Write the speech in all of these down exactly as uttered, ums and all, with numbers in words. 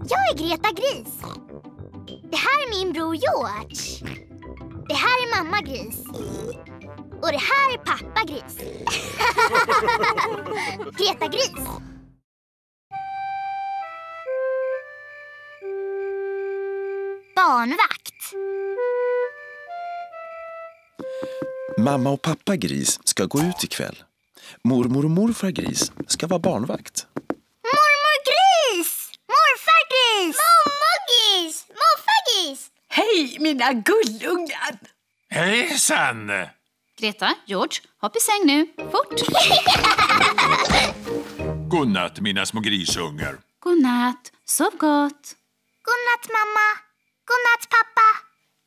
Jag är Greta Gris. Det här är min bror George. Det här är mamma Gris. Och det här är pappa Gris. Greta Gris. Barnvakt. Mamma och pappa Gris ska gå ut ikväll. Mormor och morfar Gris ska vara barnvakt. Mormor Gris! Morfar Gris! Mamma Gris! Morfar Gris! Hej, mina gullungar! Hejsan! Greta, George, hopp i säng nu. Fort! Godnatt, mina små grisungar. Godnatt, sov gott. Godnatt mamma. Godnatt pappa.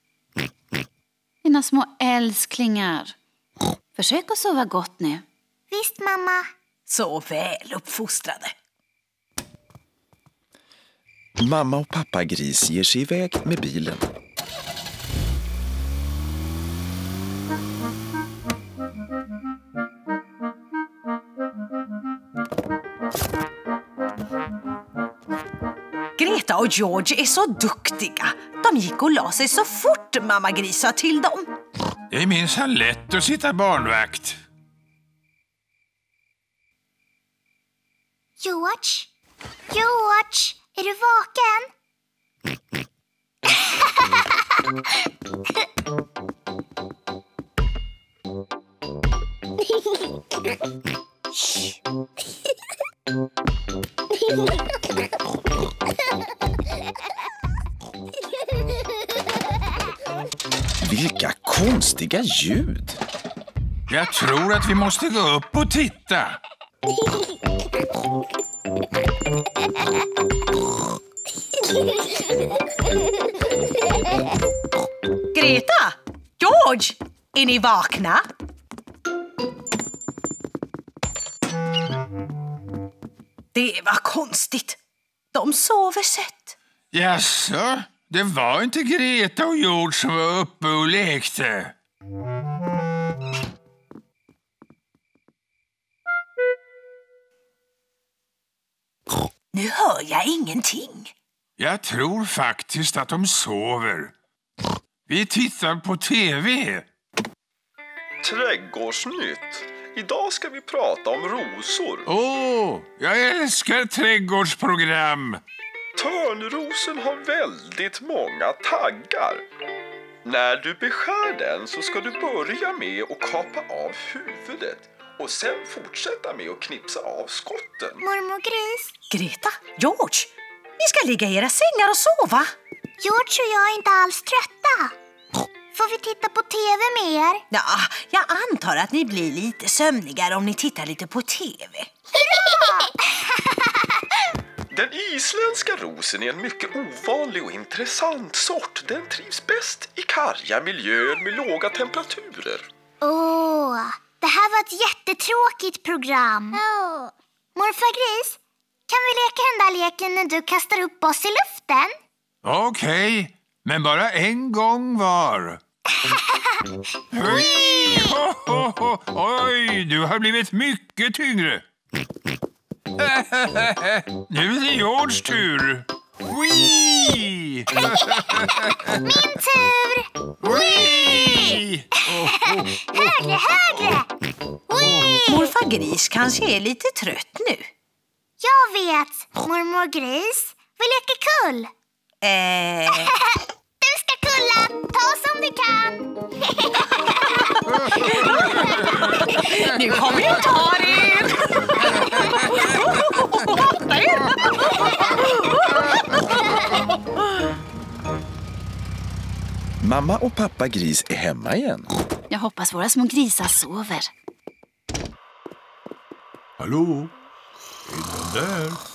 Mina små älsklingar. Försök att sova gott nu. Visst mamma. Så väl uppfostrade. Mamma och pappa Gris ger sig iväg med bilen. Greta och George är så duktiga. De gick och la sig så fort mamma Gris sa till dem. Det är minsann lätt att sitta barnvakt. George? George, är du vaken? Vilka konstiga ljud! Jag tror att vi måste gå upp och titta. Greta! George! Är ni vakna? Det var konstigt. De sover sett. Jaså, det var inte Greta och George som var uppe och lekte. Nu hör jag ingenting. Jag tror faktiskt att de sover. Vi tittar på tv. Trädgårdsnytt. Idag ska vi prata om rosor. Åh, oh, jag älskar trädgårdsprogram. Törnrosen har väldigt många taggar. När du beskär den så ska du börja med att kapa av huvudet och sen fortsätta med att knipsa av skotten. Mormor Gris? Greta, George, ni ska ligga i era sängar och sova. George och jag är inte alls trötta. Får vi titta på tv med er? Ja, jag antar att ni blir lite sömnigare om ni tittar lite på tv. Den isländska rosen är en mycket ovanlig och intressant sort. Den trivs bäst i karga miljöer med låga temperaturer. Åh, oh, det här var ett jättetråkigt program. Oh. Morfar Gris, kan vi leka den där leken när du kastar upp oss i luften? Okej, okay, men bara en gång var. Oj, ho, ho, ho. Oj, du har blivit mycket tyngre. Nu är det Georges tur. Wee! Min tur! Wee! Högre, högre! Wee! Morfar Gris kanske är lite trött nu. Jag vet, mormor Gris. Vi leker kull. Eh... Du ska kulla, ta som du kan. Nu kommer jag ta er. Mamma och pappa Gris är hemma igen. Jag hoppas våra små grisar sover. Hallå? Är någon där?